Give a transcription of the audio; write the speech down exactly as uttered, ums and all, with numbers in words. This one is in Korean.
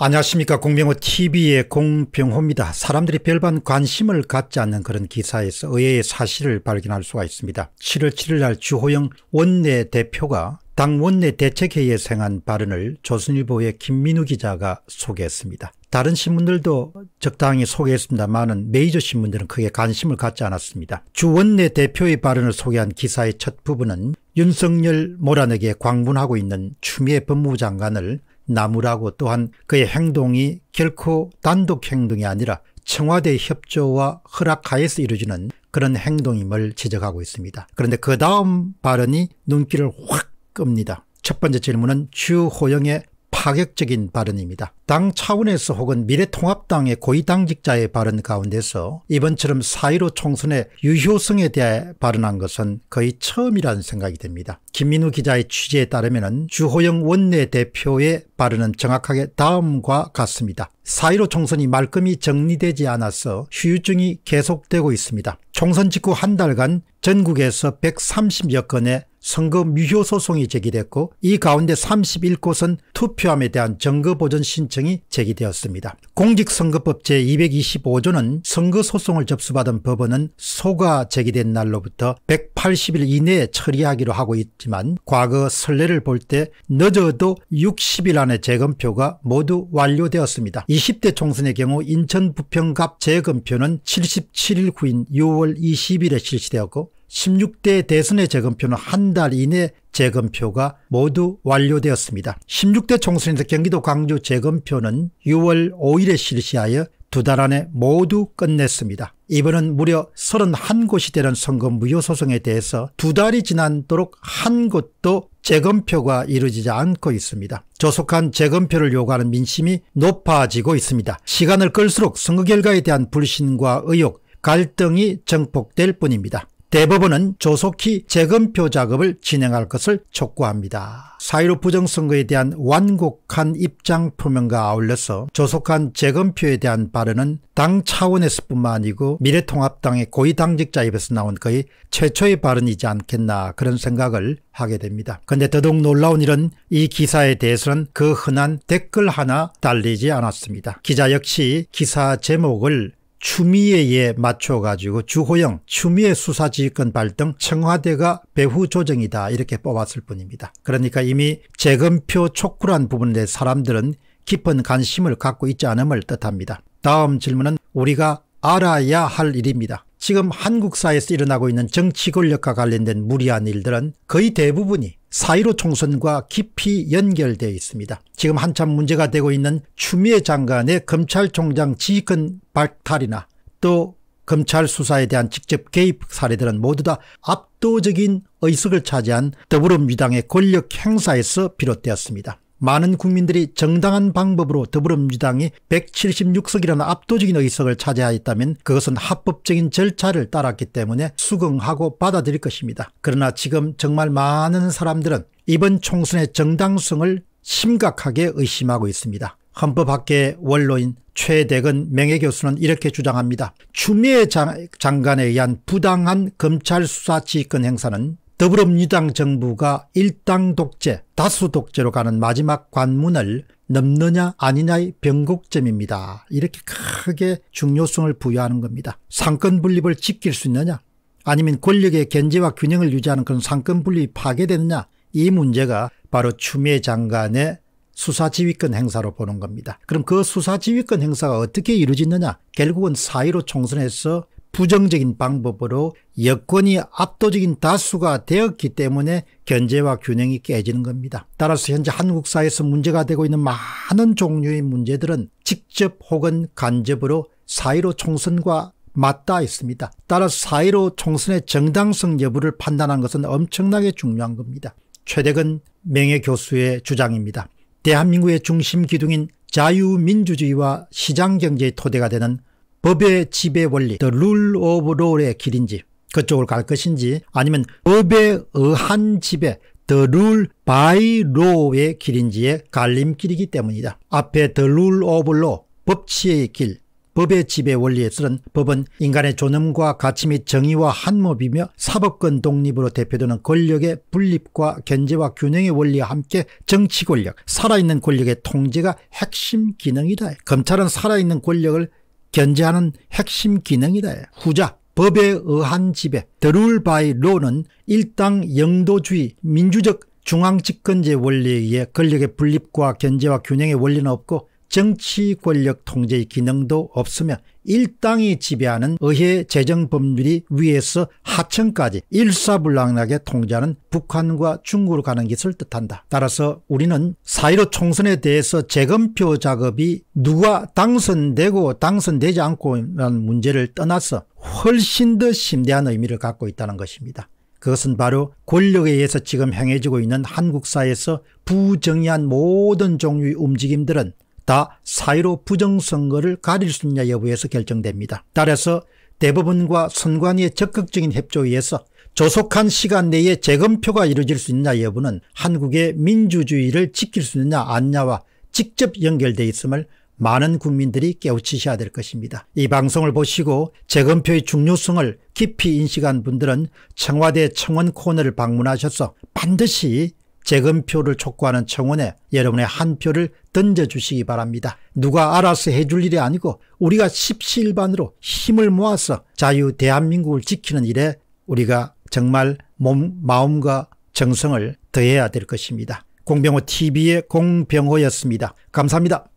안녕하십니까. 공병호티비의 공병호입니다. 사람들이 별반 관심을 갖지 않는 그런 기사에서 의외의 사실을 발견할 수가 있습니다. 칠월 칠일 날 주호영 원내대표가 당 원내대책회의에서 행한 발언을 조선일보의 김민우 기자가 소개했습니다. 다른 신문들도 적당히 소개했습니다만은 메이저 신문들은 크게 관심을 갖지 않았습니다. 주 원내대표의 발언을 소개한 기사의 첫 부분은 윤석열 몰아내기에 광분하고 있는 추미애 법무부 장관을 나무라고, 또한 그의 행동이 결코 단독 행동이 아니라 청와대 협조와 허락하에서 이루어지는 그런 행동임을 지적하고 있습니다. 그런데 그 다음 발언이 눈길을 확 끕니다. 첫 번째 질문은 주호영의 파격적인 발언입니다. 당 차원에서 혹은 미래통합당의 고위당직자의 발언 가운데서 이번처럼 사 일오 총선의 유효성에 대해 발언한 것은 거의 처음이라는 생각이 듭니다. 김민우 기자의 취재에 따르면 주호영 원내대표의 발언은 정확하게 다음과 같습니다. 사 일오 총선이 말끔히 정리되지 않아서 후유증이 계속되고 있습니다. 총선 직후 한 달간 전국에서 백삼십여 건의 선거 무효 소송이 제기됐고, 이 가운데 삼십일 곳은 투표함에 대한 증거보전 신청이 제기되었습니다. 공직선거법 제이백이십오 조는 선거소송을 접수받은 법원은 소가 제기된 날로부터 백팔십 일 이내에 처리하기로 하고 있지만, 과거 선례를 볼 때 늦어도 육십 일 안에 재검표가 모두 완료되었습니다. 이십 대 총선의 경우 인천 부평갑 재검표는 칠십칠 일 후인 유월 이십일에 실시되었고, 십육 대 대선의 재검표는 한 달 이내 재검표가 모두 완료되었습니다. 십육 대 총선에서 경기도 광주 재검표는 유월 오일에 실시하여 두 달 안에 모두 끝냈습니다. 이번은 무려 서른한 곳이 되는 선거 무효 소송에 대해서 두 달이 지나도록 한 곳도 재검표가 이루어지지 않고 있습니다. 조속한 재검표를 요구하는 민심이 높아지고 있습니다. 시간을 끌수록 선거 결과에 대한 불신과 의혹, 갈등이 증폭될 뿐입니다. 대법원은 조속히 재검표 작업을 진행할 것을 촉구합니다. 사 일오 부정선거에 대한 완곡한 입장 표명과 아울러서 조속한 재검표에 대한 발언은 당 차원에서뿐만 아니고 미래통합당의 고위당직자 입에서 나온 거의 최초의 발언이지 않겠나, 그런 생각을 하게 됩니다. 그런데 더더욱 놀라운 일은 이 기사에 대해서는 그 흔한 댓글 하나 달리지 않았습니다. 기자 역시 기사 제목을 추미애에 맞춰가지고 주호영 추미애 수사지휘권 발동 청와대가 배후 조정이다 이렇게 뽑았을 뿐입니다. 그러니까 이미 재검표 촉구란 부분에 대해 사람들은 깊은 관심을 갖고 있지 않음을 뜻합니다. 다음 질문은 우리가 알아야 할 일입니다. 지금 한국 사회에서 일어나고 있는 정치 권력과 관련된 무리한 일들은 거의 대부분이 사 일오 총선과 깊이 연결되어 있습니다. 지금 한참 문제가 되고 있는 추미애 장관의 검찰총장 지휘권 박탈이나 또 검찰 수사에 대한 직접 개입 사례들은 모두 다 압도적인 의석을 차지한 더불어민주당의 권력 행사에서 비롯되었습니다. 많은 국민들이 정당한 방법으로 더불어민주당이 백칠십육 석이라는 압도적인 의석을 차지하였다면 그것은 합법적인 절차를 따랐기 때문에 수긍하고 받아들일 것입니다. 그러나 지금 정말 많은 사람들은 이번 총선의 정당성을 심각하게 의심하고 있습니다. 헌법학계 원로인 최대건 명예교수는 이렇게 주장합니다. 추미애 장관에 의한 부당한 검찰 수사 지휘권 행사는 더불어민주당 정부가 일당 독재, 다수 독재로 가는 마지막 관문을 넘느냐 아니냐의 변곡점입니다. 이렇게 크게 중요성을 부여하는 겁니다. 상권 분립을 지킬 수 있느냐, 아니면 권력의 견제와 균형을 유지하는 그런 상권 분립이 파괴되느냐, 이 문제가 바로 추미애 장관의 수사지휘권 행사로 보는 겁니다. 그럼 그 수사지휘권 행사가 어떻게 이루어지느냐, 결국은 사 일오 총선에서 부정적인 방법으로 여권이 압도적인 다수가 되었기 때문에 견제와 균형이 깨지는 겁니다. 따라서 현재 한국 사회에서 문제가 되고 있는 많은 종류의 문제들은 직접 혹은 간접으로 사 일오 총선과 맞닿아 있습니다. 따라서 사 일오 총선의 정당성 여부를 판단하는 것은 엄청나게 중요한 겁니다. 최대건 명예교수의 주장입니다. 대한민국의 중심 기둥인 자유민주주의와 시장경제의 토대가 되는 법의 지배 원리, the rule of law의 길인지 그쪽으로 갈 것인지, 아니면 법에 의한 지배, the rule by law의 길인지의 갈림길이기 때문이다. 앞에 the rule of law, 법치의 길, 법의 지배 원리에서는 법은 인간의 존엄과 가치 및 정의와 한몫이며 사법권 독립으로 대표되는 권력의 분립과 견제와 균형의 원리와 함께 정치 권력, 살아있는 권력의 통제가 핵심 기능이다. 검찰은 살아있는 권력을 견제하는 핵심 기능이다. 후자, 법에 의한 지배, The rule by law는 일당 영도주의, 민주적 중앙집권제 원리에 의해 권력의 분립과 견제와 균형의 원리는 없고 정치 권력 통제의 기능도 없으며 일당이 지배하는 의회 재정법률이 위에서 하층까지 일사불란하게 통제하는 북한과 중국으로 가는 것을 뜻한다. 따라서 우리는 사일오 총선에 대해서 재검표 작업이 누가 당선되고 당선되지 않고라는 문제를 떠나서 훨씬 더 심대한 의미를 갖고 있다는 것입니다. 그것은 바로 권력에 의해서 지금 행해지고 있는 한국 사회에서 부정의한 모든 종류의 움직임들은 다 사일오 부정선거를 가릴 수 있냐 여부에서 결정됩니다. 따라서 대법원과 선관위의 적극적인 협조에 의해서 조속한 시간 내에 재검표가 이루어질 수 있냐 여부는 한국의 민주주의를 지킬 수 있느냐 아니냐와 직접 연결되어 있음을 많은 국민들이 깨우치셔야 될 것입니다. 이 방송을 보시고 재검표의 중요성을 깊이 인식한 분들은 청와대 청원 코너를 방문하셔서 반드시 재검표를 촉구하는 청원에 여러분의 한 표를 던져주시기 바랍니다. 누가 알아서 해줄 일이 아니고 우리가 십시일반으로 힘을 모아서 자유 대한민국을 지키는 일에 우리가 정말 몸, 마음과 정성을 더해야 될 것입니다. 공병호 티비의 공병호였습니다. 감사합니다.